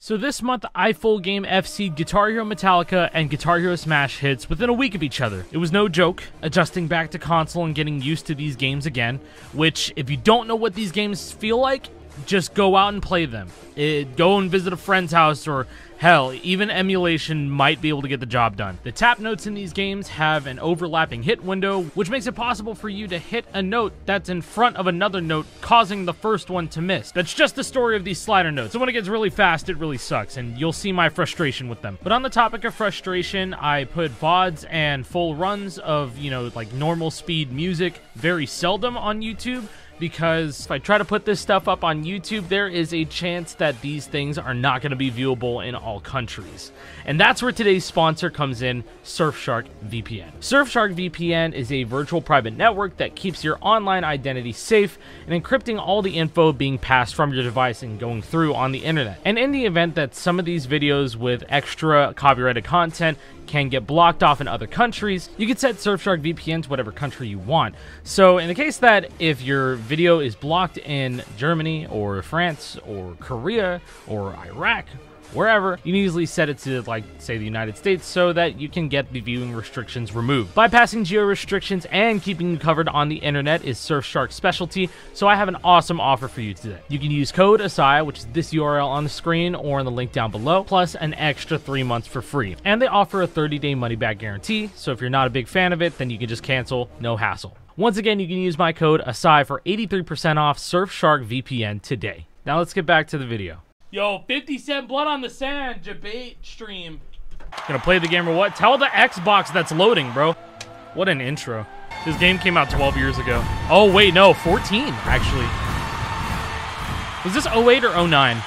So this month, I full game FC'd Guitar Hero Metallica and Guitar Hero Smash hits within a week of each other. It was no joke, adjusting back to console and getting used to these games again, which, if you don't know what these games feel like, just go out and play them. Go and visit a friend's house, or hell, even emulation might be able to get the job done. The tap notes in these games have an overlapping hit window, which makes it possible for you to hit a note that's in front of another note, causing the first one to miss. That's just the story of these slider notes. So when it gets really fast, it really sucks, and you'll see my frustration with them. But on the topic of frustration, I put VODs and full runs of, like normal speed music very seldom on YouTube, because if I try to put this stuff up on YouTube, there is a chance that these things are not going to be viewable in all countries. And that's where today's sponsor comes in, Surfshark VPN. Surfshark VPN is a virtual private network that keeps your online identity safe and encrypting all the info being passed from your device and going through on the internet. And in the event that some of these videos with extra copyrighted content can get blocked off in other countries, you can set Surfshark VPN to whatever country you want. So in the case that if your video is blocked in Germany or France or Korea or Iraq, wherever, you can easily set it to, like, say, the United States so that you can get the viewing restrictions removed. Bypassing geo restrictions and keeping you covered on the internet is Surfshark's specialty, so I have an awesome offer for you today. You can use code ASAI, which is this URL on the screen or in the link down below, plus an extra 3 months for free. And they offer a 30-day money-back guarantee, so if you're not a big fan of it, then you can just cancel, no hassle. Once again, you can use my code ASAI for 83% off Surfshark VPN today. Now let's get back to the video. Yo, 50 Cent Blood on the Sand debate stream. Gonna play the game or what? Tell the Xbox that's loading, bro. What an intro. This game came out 12 years ago. Oh, wait, no, 14, actually. Was this 08 or 09?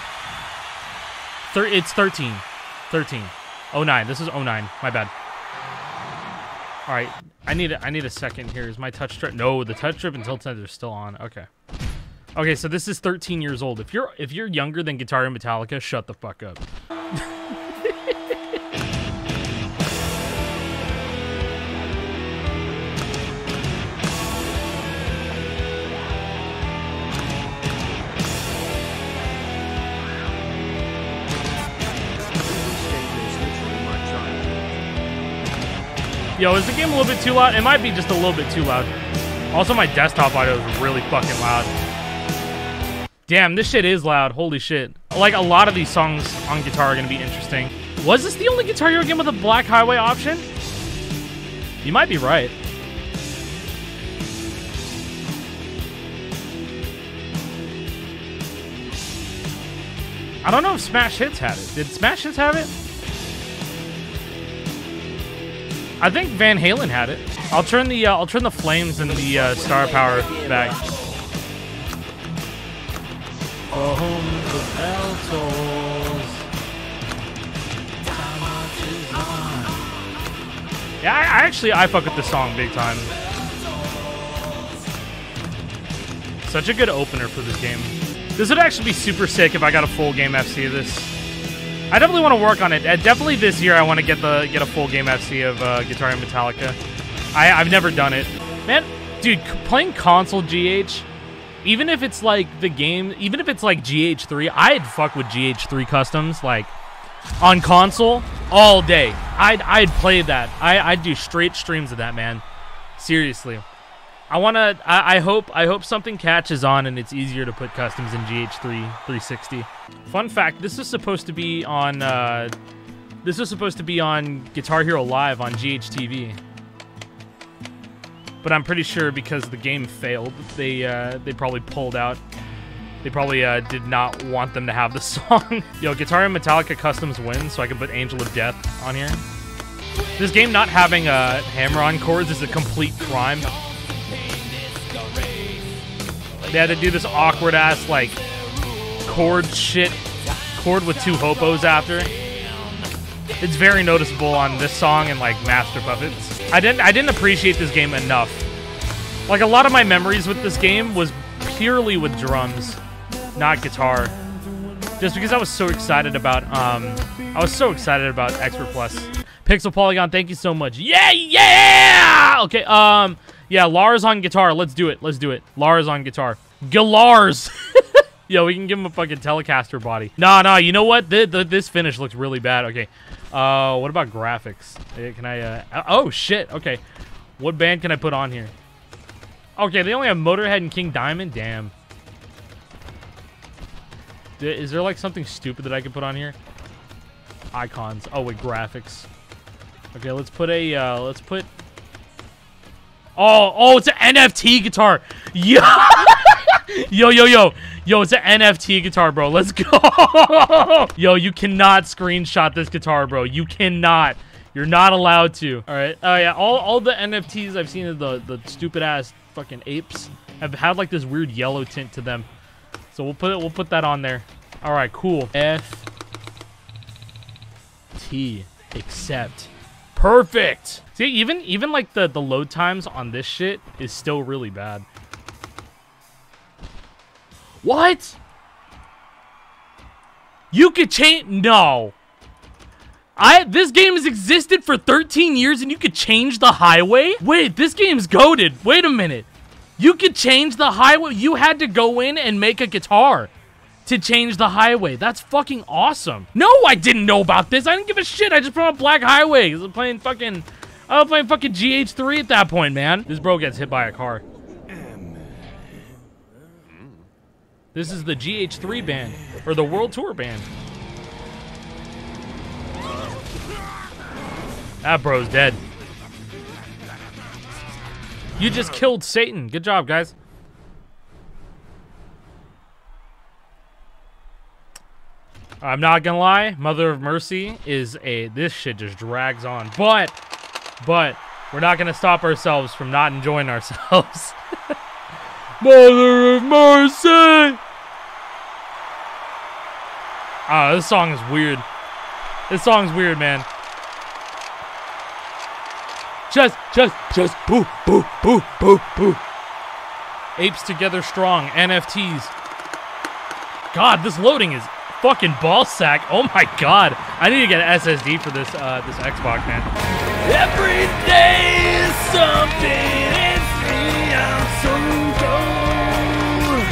It's 13. 13. 09. This is 09. My bad. All right, I need a second here. Is my touch strip? No, the touch strip and tilt sensor are still on. Okay. Okay, so this is 13 years old. If you're younger than Guitar Hero Metallica, shut the fuck up. Yo, is the game a little bit too loud? It might be just a little bit too loud. Also, my desktop audio is really fucking loud. Damn, this shit is loud. Holy shit. Like, a lot of these songs on guitar are going to be interesting. Was this the only Guitar Hero game with a Black Highway option? You might be right. I don't know if Smash Hits had it. Did Smash Hits have it? I think Van Halen had it. I'll turn the flames and the star power back. Yeah, I fuck with this song big time. Such a good opener for this game. This would actually be super sick if I got a full game FC of this. I definitely want to work on it. Definitely this year I want to get a full game FC of Guitar Hero Metallica. I've never done it. Man, dude, playing console GH, even if it's like the game, even if it's like GH3, I'd fuck with GH3 customs, like, on console all day. I'd play that. I'd do straight streams of that, man. Seriously. I hope something catches on and it's easier to put customs in GH3 360. Fun fact, this is supposed to be on Guitar Hero Live on GHTV. But I'm pretty sure because the game failed, they probably pulled out. They probably did not want them to have the song. Yo, Guitar Hero Metallica customs win, so I can put Angel of Death on here. This game not having hammer-on chords is a complete crime. They had to do this awkward-ass, like, chord with two hopos after. It's very noticeable on this song and, like, Master Puppets. I didn't appreciate this game enough. Like, a lot of my memories with this game was purely with drums, not guitar. Just because I was so excited about Expert Plus. Pixel Polygon, thank you so much. Yeah! Okay, yeah, Lars on guitar. Let's do it. Lars on guitar. Galars! Yo, we can give him a fucking Telecaster body. Nah, you know what? This finish looks really bad. Okay. What about graphics? Can I, oh, shit. Okay. What band can I put on here? Okay, they only have Motorhead and King Diamond. Damn. Is there, like, something stupid that I can put on here? Icons. Oh, wait, graphics. Okay, let's put a, Oh, it's an NFT guitar. Yo, yo, it's an NFT guitar, bro. Let's go. Yo, you cannot screenshot this guitar, bro. You cannot. You're not allowed to. All right. Oh yeah. All the NFTs I've seen of the stupid ass fucking apes have had like this weird yellow tint to them. So we'll put that on there. All right. Cool. FT accept. Perfect. See, even like the load times on this shit is still really bad. What? You could change? No. This game has existed for 13 years and you could change the highway? Wait, this game's goated. Wait a minute. You could change the highway. You had to go in and make a guitar to change the highway. That's fucking awesome. No, I didn't know about this. I didn't give a shit. I just put on Black Highway. I was playing fucking GH3 at that point, man. This bro gets hit by a car. This is the GH3 band, or the World Tour band. That bro's dead. You just killed Satan. Good job, guys. I'm not gonna lie, Mother of Mercy is this shit just drags on. But we're not gonna stop ourselves from not enjoying ourselves. Mother of Mercy! Oh, this song is weird. This song's weird, man. Just boo, boo, boo, boo, boo. Apes together strong, NFTs. God, this loading is fucking ball sack. Oh my god. I need to get an SSD for this this Xbox, man. Every day is something, it's me, I'm so cold.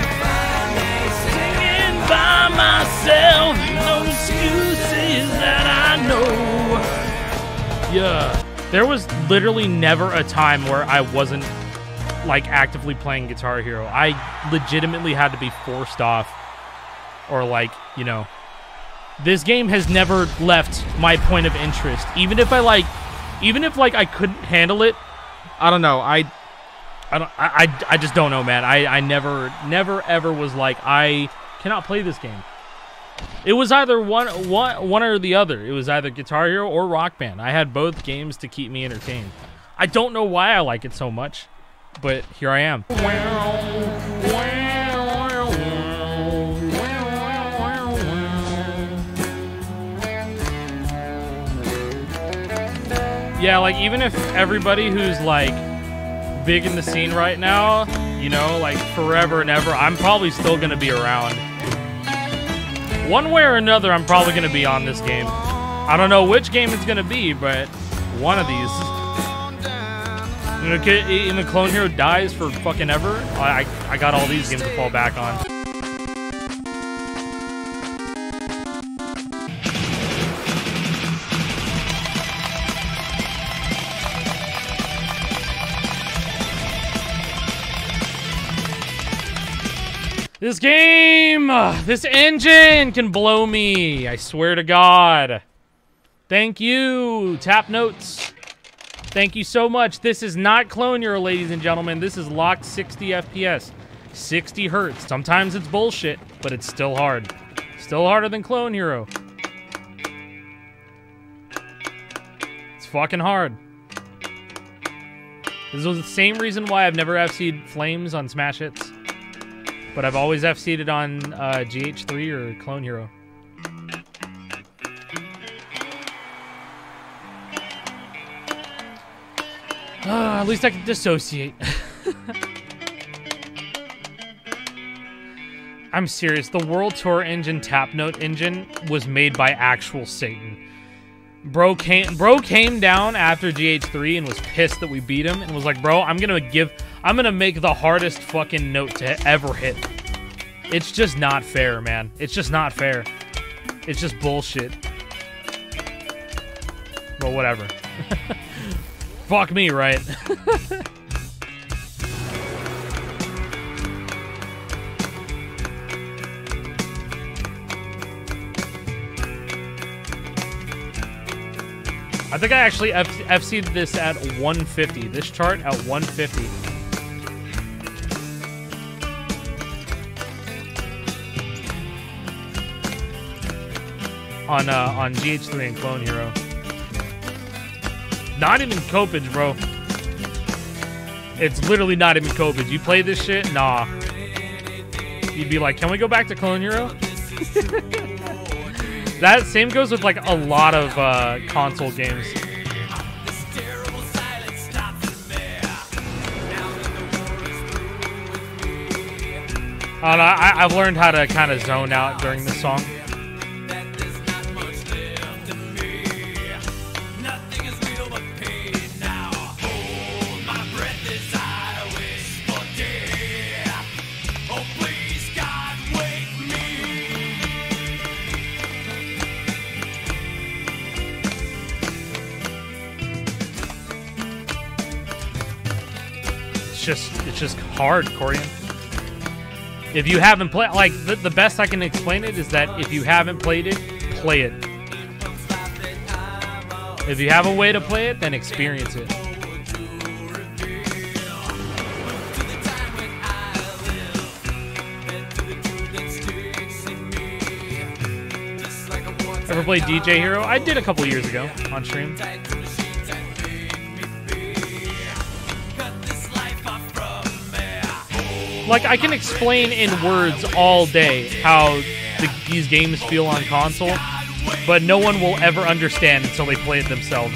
Singing by myself, no excuses that I know. Yeah. There was literally never a time where I wasn't like actively playing Guitar Hero. I legitimately had to be forced off. Or like, you know, this game has never left my point of interest. Even if I couldn't handle it, I don't know. I just don't know, man. I never ever was like, I cannot play this game. It was either one or the other. It was either Guitar Hero or Rock Band. I had both games to keep me entertained. I don't know why I like it so much, but here I am. Yeah, like, even if everybody who's, like, big in the scene right now, you know, like, forever and ever, I'm probably still gonna be around. One way or another, I'm probably gonna be on this game. I don't know which game it's gonna be, but one of these. You know, Clone Hero dies for fucking ever, I got all these games to fall back on. This game, this engine can blow me. I swear to God. Thank you, Tap Notes. Thank you so much. This is not Clone Hero, ladies and gentlemen. This is locked 60 FPS, 60 hertz. Sometimes it's bullshit, but it's still hard. Still harder than Clone Hero. It's fucking hard. This was the same reason why I've never FC'd Flames on Smash Hits. But I've always FC'd on GH3 or Clone Hero. At least I can dissociate. I'm serious. The World Tour engine, Tap Note engine, was made by actual Satan. Bro came down after GH3 and was pissed that we beat him and was like, bro, I'm gonna make the hardest fucking note to ever hit. It's just not fair, man. It's just not fair. It's just bullshit. But whatever. Fuck me, right? I think I actually FC'd this at 150. This chart at 150. On GH3 and Clone Hero. Not even Copage, bro. It's literally not even Copage. You play this shit? Nah. You'd be like, can we go back to Clone Hero? That same goes with like a lot of console games. I don't know, I've learned how to kind of zone out during this song. It's just hard, Corian. If you haven't played, like, the best I can explain it is that if you haven't played it, play it. If you have a way to play it, then experience it. Ever played DJ Hero? I did a couple years ago on stream. Like, I can explain in words all day how these games feel on console, but no one will ever understand until they play it themselves.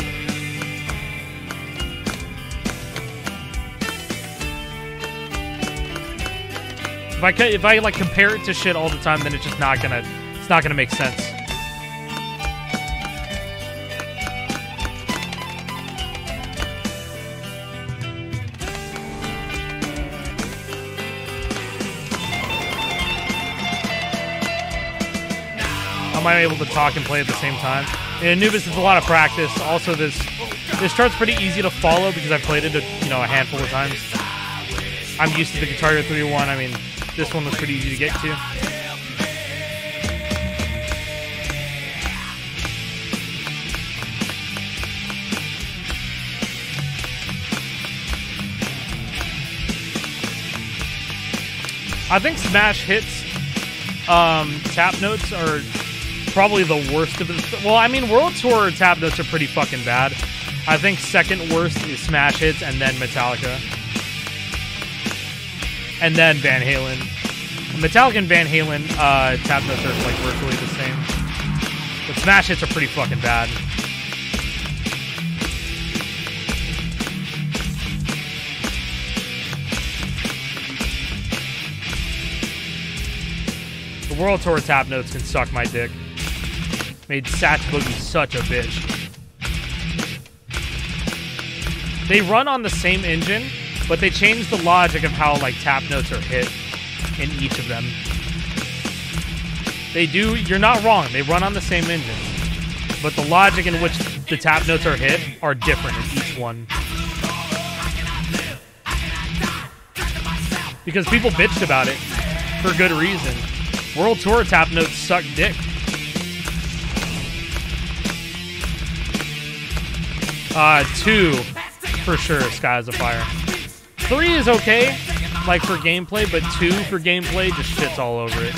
If I like compare it to shit all the time, then it's just not gonna make sense. Am I able to talk and play at the same time? In Anubis, it's a lot of practice. Also, this chart's pretty easy to follow because I've played it a handful of times. I'm used to the Guitar Hero 301. I mean, this one was pretty easy to get to. I think Smash Hits tap notes are probably the worst of it. Well, I mean, World Tour tap notes are pretty fucking bad. I think second worst is Smash Hits and then Metallica. And then Van Halen. Metallica and Van Halen tap notes are like virtually the same. But Smash Hits are pretty fucking bad. The World Tour tap notes can suck my dick. Made Satch Boogie such a bitch. They run on the same engine, but they changed the logic of how like tap notes are hit in each of them. They do, you're not wrong, they run on the same engine, but the logic in which the tap notes are hit are different in each one. Because people bitched about it for good reason. World Tour tap notes suck dick. 2, for sure, Skies of Fire. 3 is okay, like for gameplay, but 2 for gameplay just shits all over it.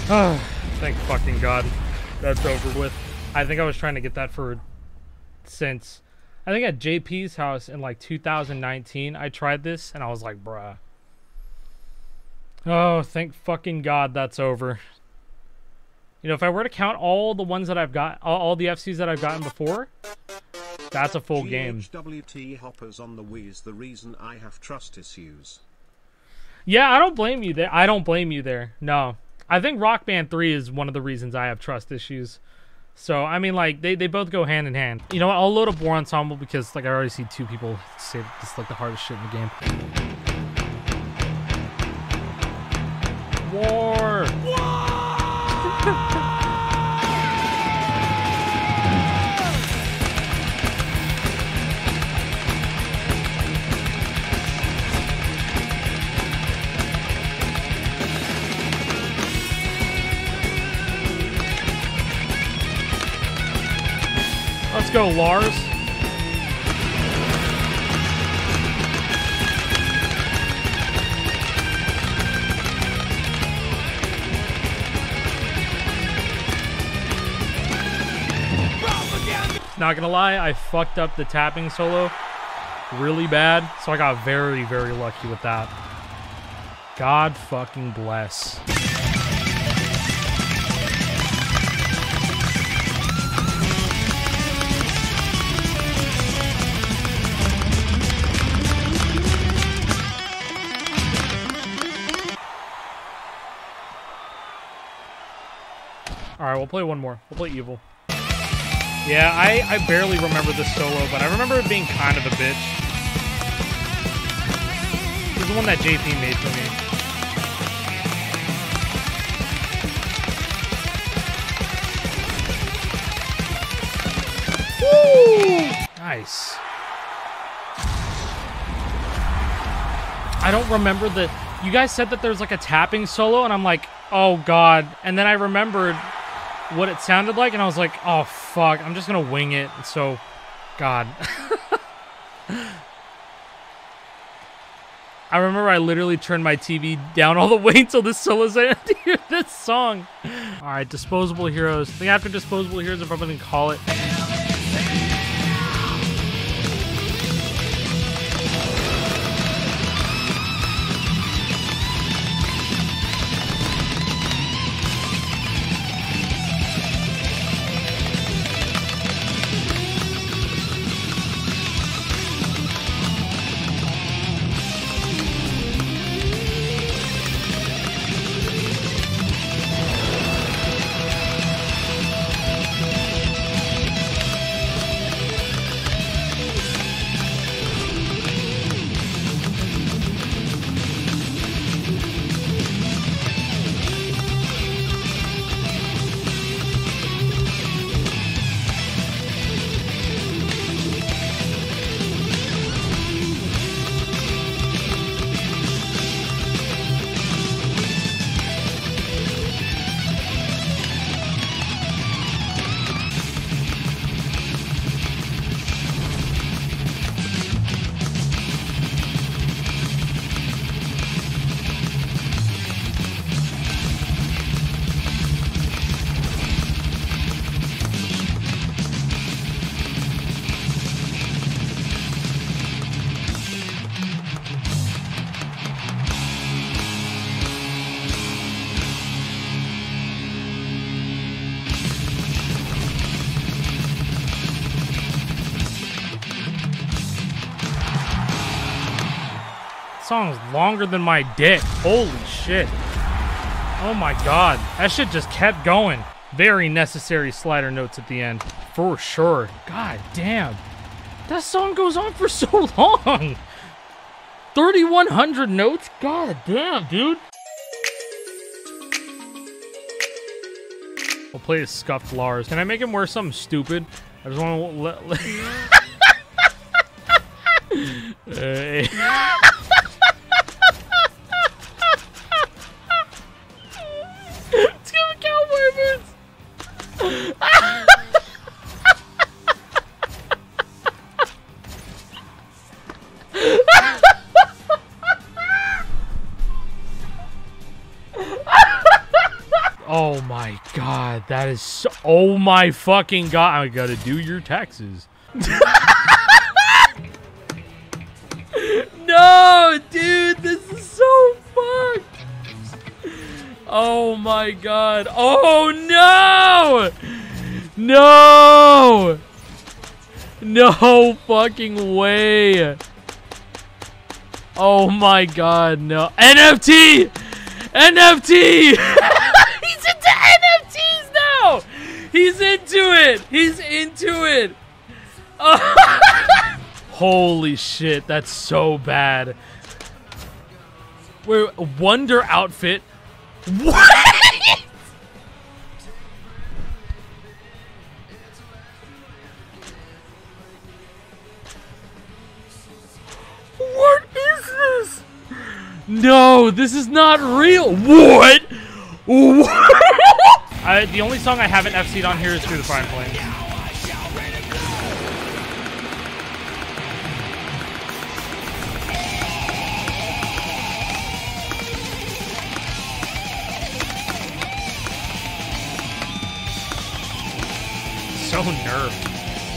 Oh, thank fucking God. That's over with. I think I was trying to get that since I think at JP's house in like 2019 I tried this and I was like, bruh. Oh, thank fucking God that's over. You know, if I were to count all the ones that I've got, all the FCs that I've gotten before, that's a full game. GHWT hoppers on the Wii is the reason I have trust issues. Yeah, I don't blame you there. I don't blame you there. No. I think Rock Band 3 is one of the reasons I have trust issues. So, I mean, like, they both go hand in hand. You know what? I'll load up War Ensemble because, like, I already see two people say this is, like, the hardest shit in the game. War! Let's go, Lars. Not gonna lie, I fucked up the tapping solo really bad, so I got very, very lucky with that. God fucking bless. Alright, we'll play one more. We'll play Evil. Yeah, I barely remember this solo, but I remember it being kind of a bitch. This is the one that JP made for me. Woo! Nice. I don't remember the... You guys said that there's like a tapping solo, and I'm like, oh god. And then I remembered what it sounded like, and I was like, oh fuck, I'm just gonna wing it. So, god. I remember I literally turned my TV down all the way until this solo's in to hear this song. Alright, Disposable Heroes. I think after Disposable Heroes, I'm probably gonna call it. Song's longer than my dick. Holy shit. Oh my god. That shit just kept going. Very necessary slider notes at the end. For sure. God damn. That song goes on for so long. 3,100 notes? God damn, dude. We'll play as Scuffed Lars. Can I make him wear something stupid? I just want to let Let's give him cowboy boots. Oh my god, that is so... Oh my fucking god, I gotta do your taxes. No, dude, this is so fucked. Oh my god. Oh no! No! No fucking way. Oh my god, no. NFT! NFT! He's into NFTs now! He's into it! He's into it! Holy shit, that's so bad. Wait, Wonder outfit? What? What is this? No, this is not real. What? What? The only song I haven't FC'd on here is Through the Fire and Flames. So nerfed.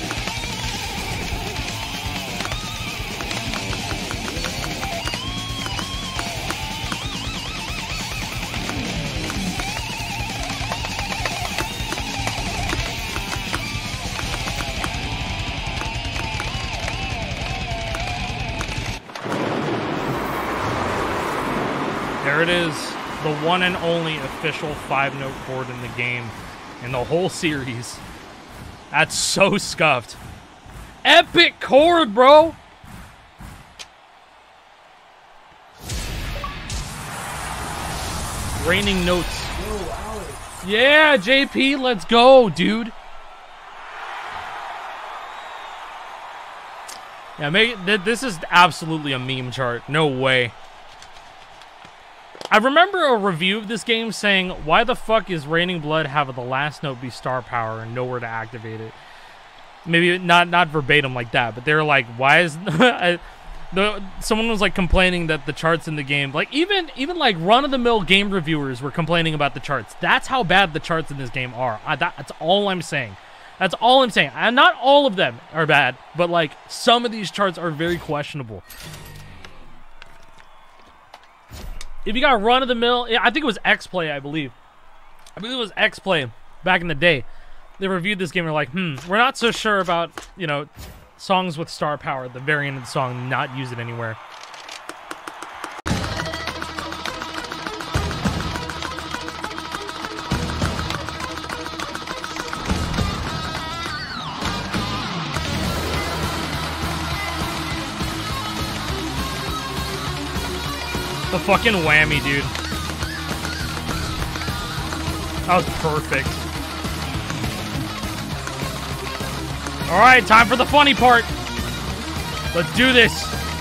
There it is, the one and only official 5-note chord in the game, in the whole series. That's so scuffed. Epic chord, bro! Raining notes. Yeah, JP, let's go, dude. Yeah, this is absolutely a meme chart. No way. I remember a review of this game saying, why the fuck is Raining Blood have the last note be star power and nowhere to activate it? Maybe not verbatim like that, but they're like, why is... someone was like complaining that the charts in the game, like even like run-of-the-mill game reviewers were complaining about the charts. That's how bad the charts in this game are. That's all I'm saying. That's all I'm saying. Not all of them are bad, but like some of these charts are very questionable. If you got run-of-the-mill, I think it was X-Play, I believe. I believe it was X-Play back in the day. They reviewed this game and were like, we're not so sure about, you know, songs with star power, the variant of the song, not use it anywhere. The fucking whammy, dude. That was perfect. Alright, time for the funny part. Let's do this.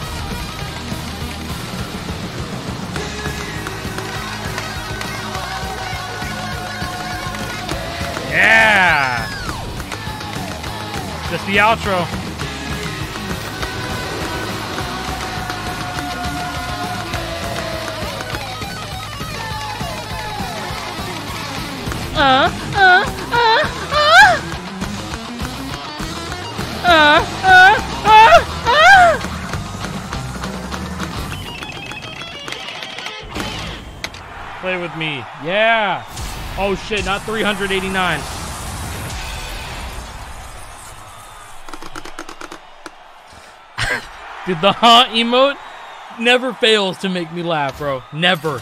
Yeah. Just the outro. Play with me. Yeah. Oh shit, not 389. Dude, the emote never fails to make me laugh, bro. Never.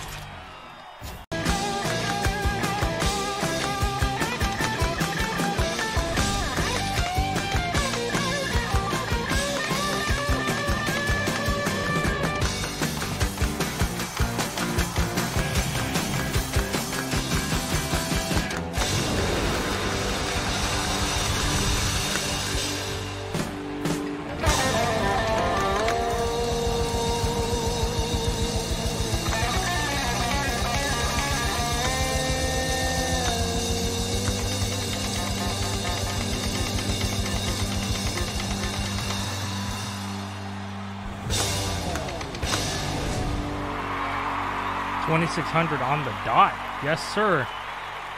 $2,600 on the dot. Yes, sir.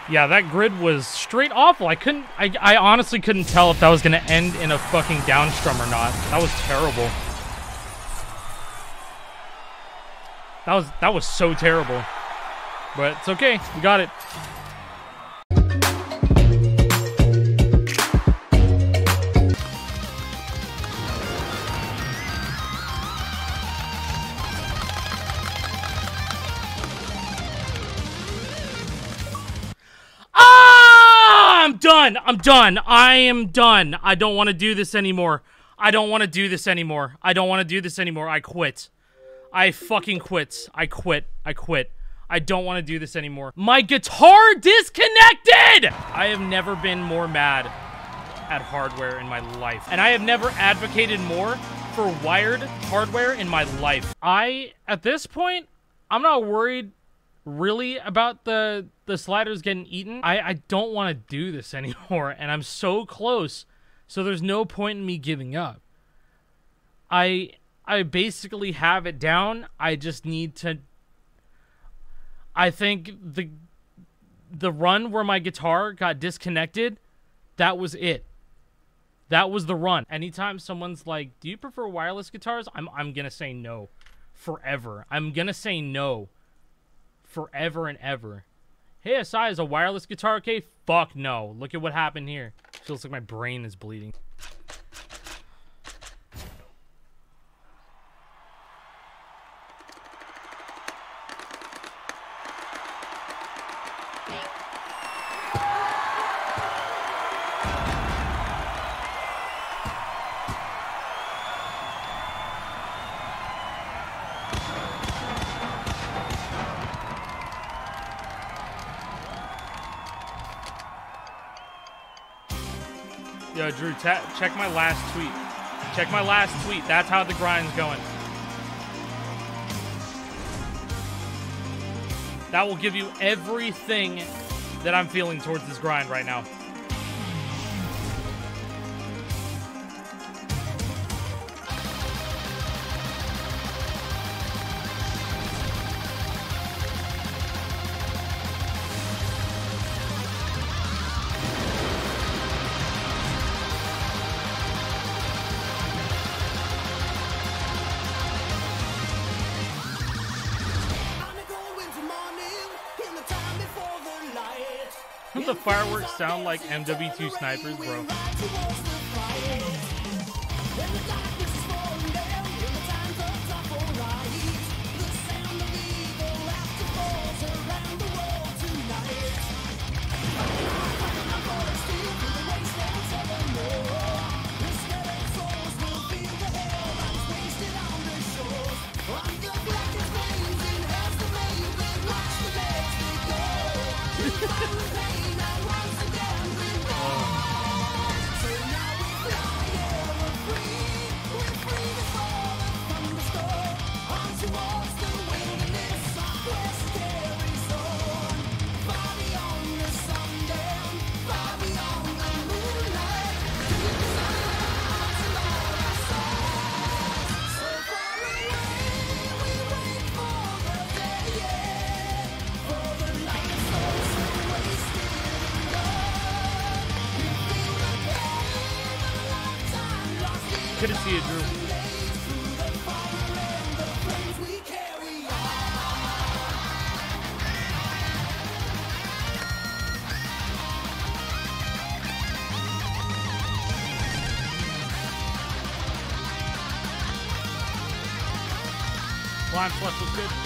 Yeah, that grid was straight awful. I honestly couldn't tell if that was gonna end in a fucking downstrum or not. That was terrible. That was so terrible. But it's okay, we got it. I'm done. I am done. I don't want to do this anymore. I quit. I fucking quit. I quit. I don't want to do this anymore. My guitar disconnected! I have never been more mad at hardware in my life. And I have never advocated more for wired hardware in my life. At this point, I'm not worried really about the sliders getting eaten. I don't want to do this anymore, and I'm so close, so there's no point in me giving up. I basically have it down. I just need to... I think the run where my guitar got disconnected, that was it. That was the run. Anytime someone's like, do you prefer wireless guitars? I'm gonna say no. Forever. I'm gonna say no. Forever and ever. Hey, SI, is a wireless guitar okay? Fuck no. Look at what happened here. Feels like my brain is bleeding. Yo, Drew, check my last tweet. Check my last tweet. That's how the grind's going. That will give you everything that I'm feeling towards this grind right now. The fireworks sound like MW2 snipers, bro. Good to see you, Drew. Blind Flush was good.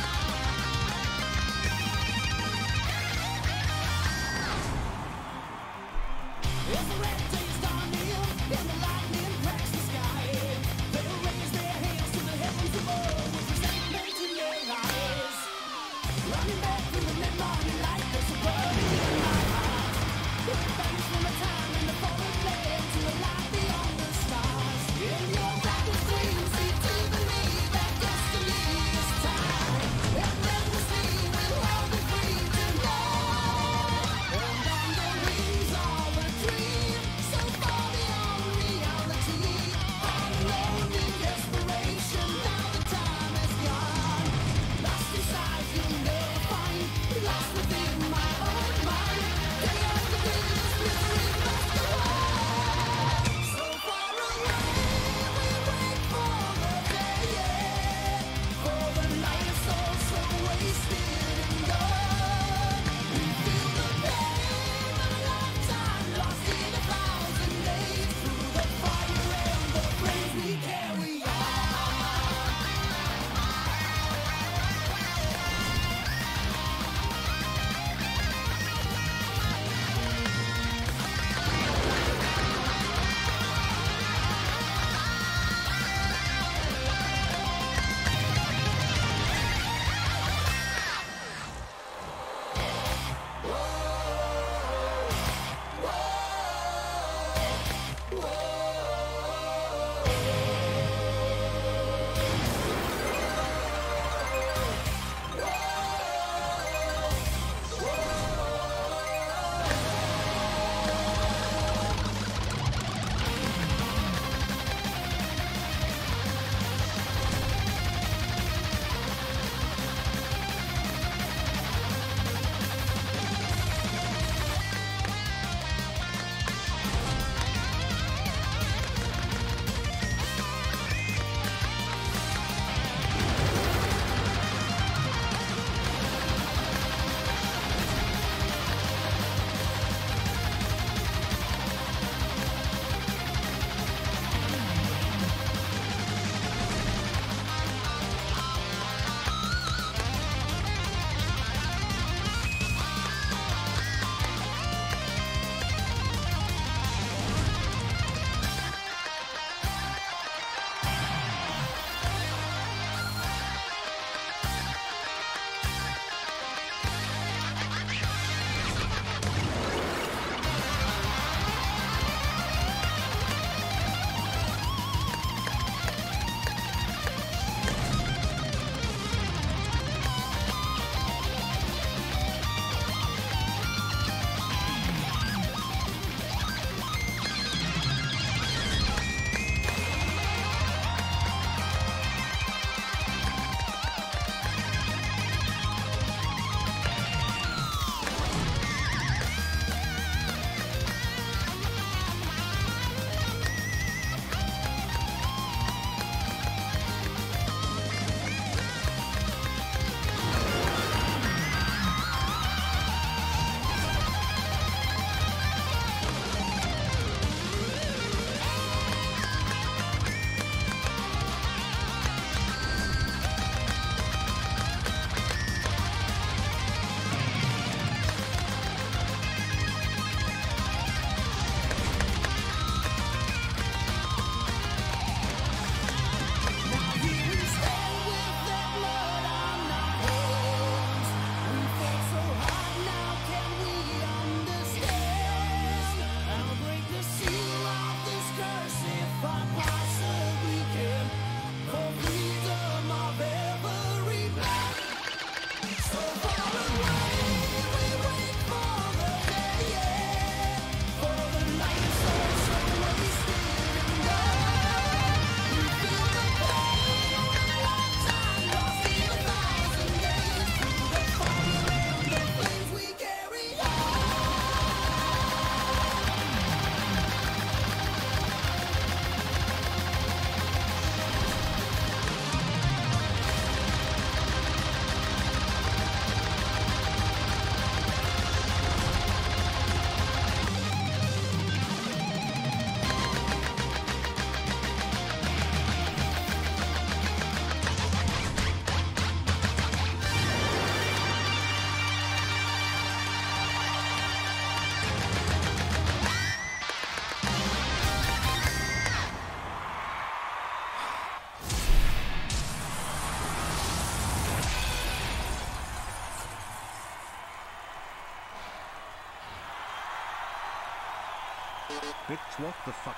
Bitch, what the fuck?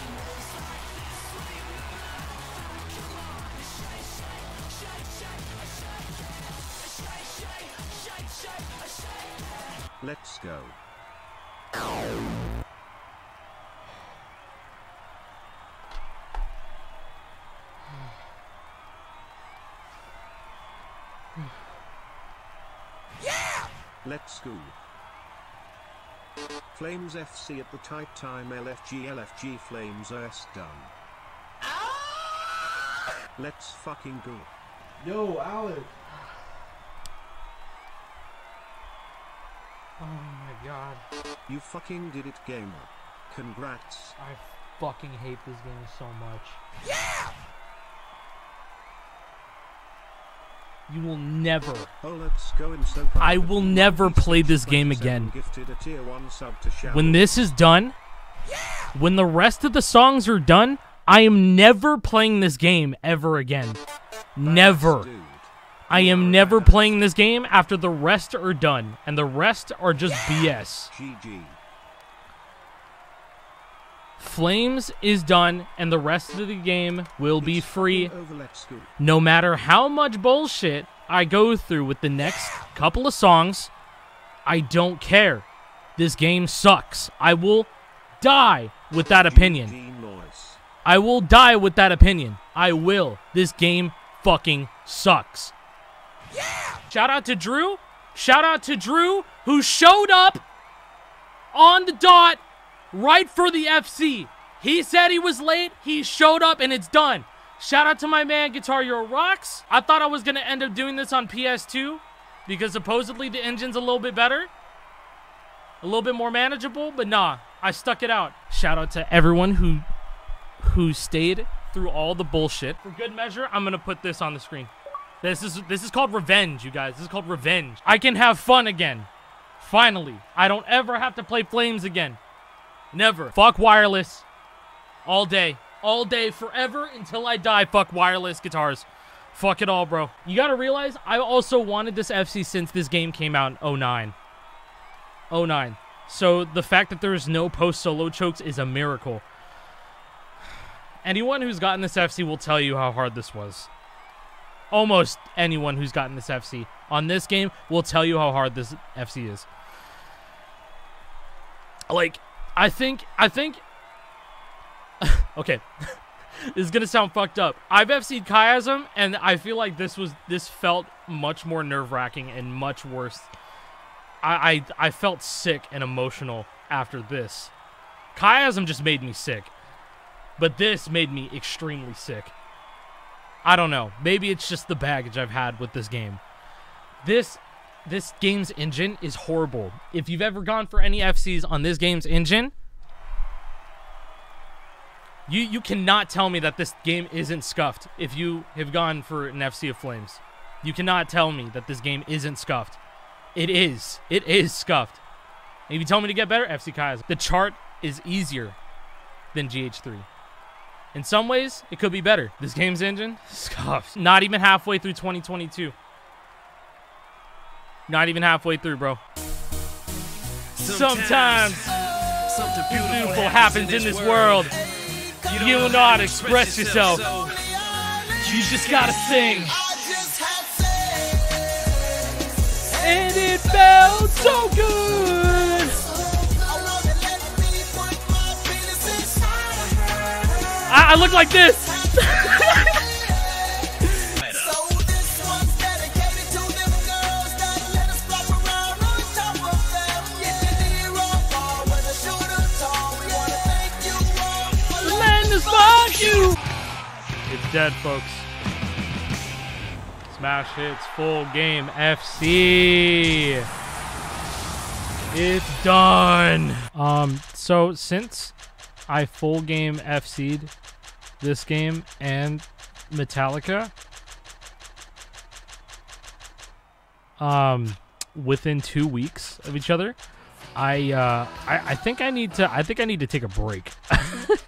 Let's go. Yeah! Let's go. Flames FC at the tight time LFG Flames est done. Let's fucking go. Yo, Alex. Oh my god. You fucking did it, gamer. Congrats. I fucking hate this game so much. Yeah! You will never. Oh, let's go in so far. I will never play this game again. Gifted a tier 1 sub to Shadow. When this is done, Yeah! when the rest of the songs are done, I am never playing this game ever again. Never. Dude. I am never playing this game after the rest are done. And the rest are just BS. GG. Flames is done, and the rest of the game will be It's free. fucking over, let's go. No matter how much bullshit I go through with the next couple of songs, I don't care. This game sucks. I will die with that opinion. GG noise. I will die with that opinion. I will. This game fucking sucks. Yeah! Shout out to Drew. Shout out to Drew, who showed up on the dot right for the FC. He said he was late. He showed up, and it's done. Shout out to my man, Guitar Hero Rocks. I thought I was going to end up doing this on PS2 because supposedly the engine's a little bit better. A little bit more manageable, but nah, I stuck it out. Shout out to everyone who stayed through all the bullshit. For good measure, I'm going to put this on the screen. This is called revenge, you guys. This is called revenge. I can have fun again. Finally. I don't ever have to play Flames again. Never. Fuck wireless. All day. All day, forever, until I die. Fuck wireless guitars. Fuck it all, bro. You gotta realize, I also wanted this FC since this game came out in 09. 09. So the fact that there's no post-solo chokes is a miracle. Anyone who's gotten this FC will tell you how hard this was. Almost anyone who's gotten this FC on this game will tell you how hard this FC is. Like, I think okay. This is gonna sound fucked up. I've FC'd Chiasm, and I feel like this felt much more nerve-wracking and much worse. I felt sick and emotional after this. Chiasm just made me sick. But this made me extremely sick. I don't know. Maybe it's just the baggage I've had with this game. This game's engine is horrible. If you've ever gone for any FCs on this game's engine, you cannot tell me that this game isn't scuffed if you have gone for an FC of Flames. You cannot tell me that this game isn't scuffed. It is. It is scuffed. And if you tell me to get better, FC Chiasm. The chart is easier than GH3. In some ways, it could be better. This game's engine, scuffed. Not even halfway through 2022. Not even halfway through, bro. Sometimes something beautiful happens in this world. You don't know how to express yourself. You just gotta sing. And it felt so good. I look like this. Fuck you. It's dead, folks. Smash Hits full game FC. It's done. So since I full game FC'd this game and Metallica, within 2 weeks of each other, I think I need to take a break.